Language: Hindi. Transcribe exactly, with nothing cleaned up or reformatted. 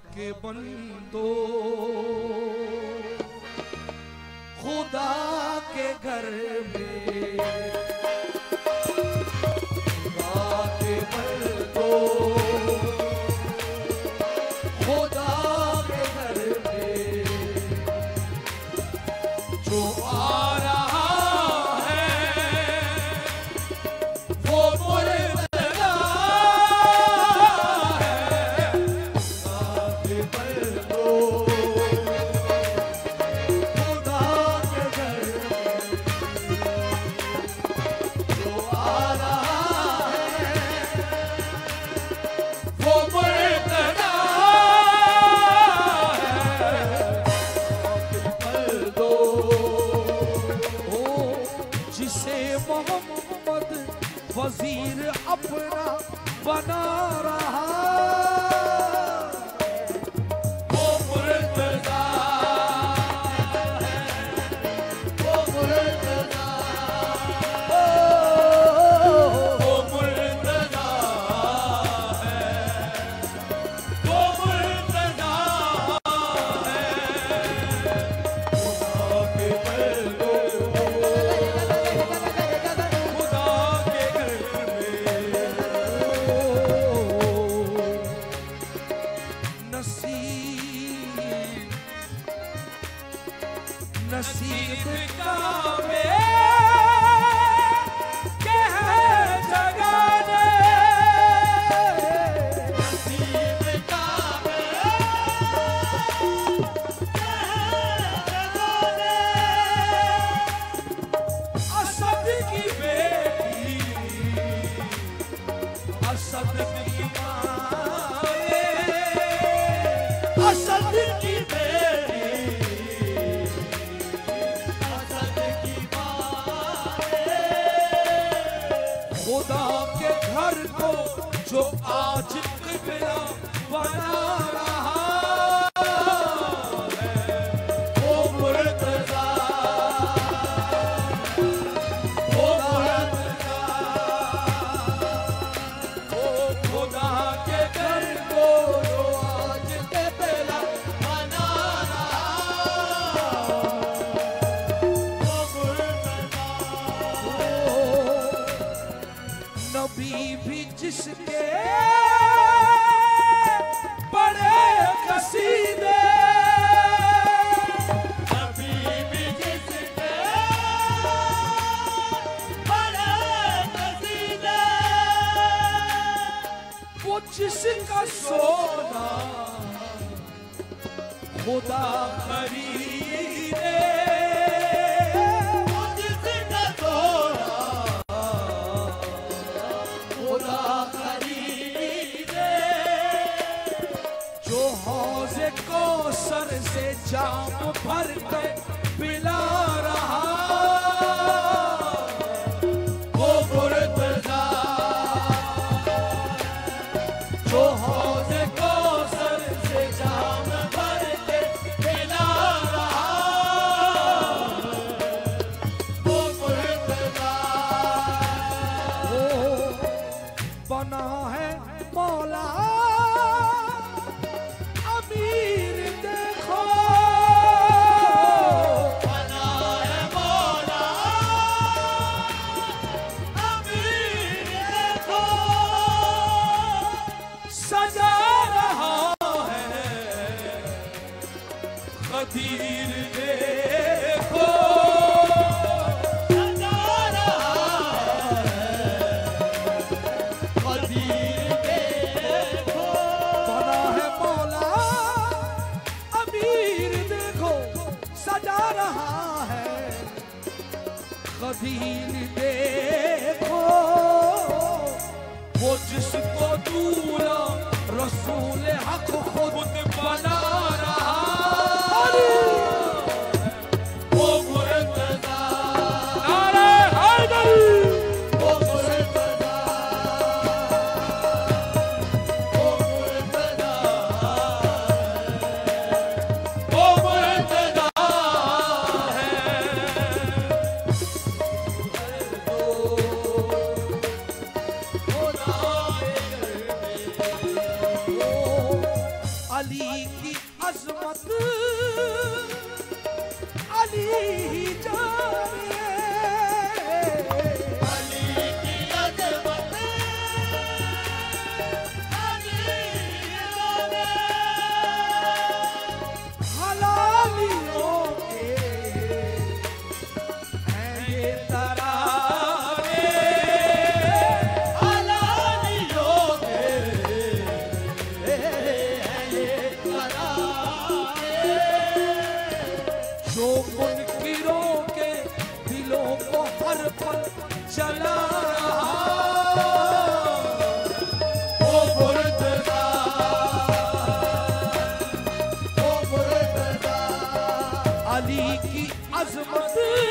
के बंदो खुदा के घर में, खुदा के बंदो खुदा के घर में जो आ रहा है वो मुर्तज़ा है। खुदा के बंदो वजीर अपना बना रहा वो मुर्तज़ा है, वो मुर्तज़ा, वो मुर्तज़ा है, वो मुर्तज़ा नसीब का के है जगाने, नसीब का के है जगाने, असद की बेटी असद की माँ, असद की बेटी खुदा के घर को जो आज क़िबला बना रहा है वो मुर्तज़ा, वो मुर्तज़ा, वो खुदा के घर को जो आज क़िबला बना रहा वो मुर्तज़ा। नबी भी जिसके बड़े कसीदे, नबी भी जिसके बड़े कसीदे, वो जिसका सोना खुदा खरीदे, वो जिसका सोना खुदा खरीदे, जो हौज़े कौसर से जाम भर के पिला रहा वो मुर्तज़ा, जो हौज़े कौसर से जाम भर के पिला रहा वो मुर्तज़ा। बना है मौला अमीर देखो, बना है मौला अमीर देखो, सजा रहा है खदीर देखो, सजा रहा खदीर देखो, बना है मौला अमीर देखो, सजा रहा है खदीर देखो, वो जिसको दूल्हा रसूल हक खुद बना रहा वो मुर्तज़ा, नारे हैदर, वो मुर्तज़ा, वो मुर्तज़ा, वो मुर्तज़ा है। अली की अजमत अली ही जाने, अली की अजमत अली ही जाने। हलालियों के हैं ये तराने, हलालियों के हैं ये तराने। जो मुनकिरों के दिलों को हर पल जला, ओ मुर्तज़ा, ओ मुर्तज़ा, अली की अजमत